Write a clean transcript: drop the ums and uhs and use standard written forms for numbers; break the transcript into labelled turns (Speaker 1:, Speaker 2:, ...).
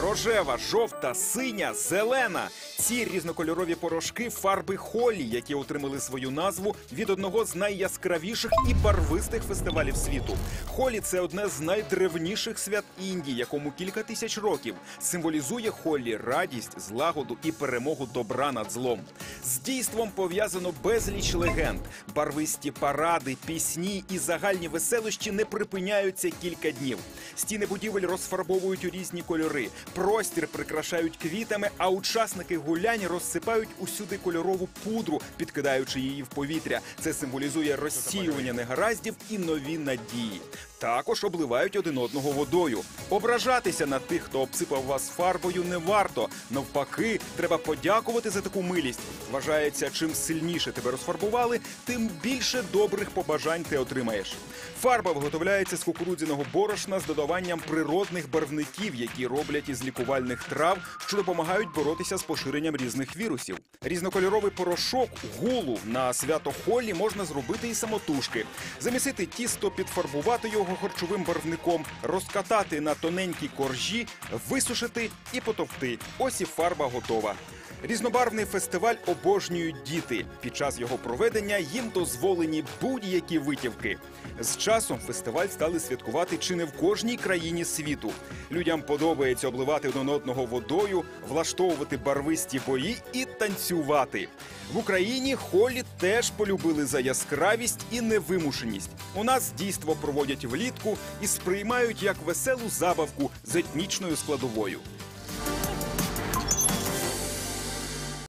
Speaker 1: Рожева, жовта, синя, зелена. Ці різнокольорові порошки – фарби Холлі, які отримали свою назву від одного з найяскравіших і барвистих фестивалів світу. Холлі – це одне з найдревніших свят Індії, якому кілька тисяч років. Символізує Холлі радість, злагоду і перемогу добра над злом. З дійством пов'язано безліч легенд. Барвисті паради, пісні і загальні веселощі не припиняються кілька днів. Стіни будівель розфарбовують у різні кольори. Простір прикрашають квітами, а учасники гулянь розсипають усюди кольорову пудру, підкидаючи її в повітря. Це символізує розсіювання негараздів і нові надії. Також обливають один одного водою. Ображатися на тих, хто обсипав вас фарбою, не варто. Навпаки, треба подякувати за таку милість. Вважається, чим сильніше тебе розфарбували, тим більше добрих побажань ти отримаєш. Фарба виготовляється з кукурудзяного борошна з додаванням природних барвників, які роблять із лікувальних трав, що допомагають боротися з поширенням різних вірусів. Різнокольоровий порошок гулу на свято Холлі можна зробити і самотужки. Замісити тісто, підфарбувати його харчовим барвником, розкатати на тоненькі коржі, висушити і потовкти. Ось і фарба готова. Різнобарвний фестиваль обожнюють діти. Під час його проведення їм дозволені будь-які витівки. З часом фестиваль стали святкувати чи не в кожній країні світу. Людям подобається обливати один одного водою, влаштовувати барвисті бої і танцювати. В Україні Холлі теж полюбили за яскравість і невимушеність. У нас дійство проводять влітку і сприймають як веселу забавку з етнічною складовою.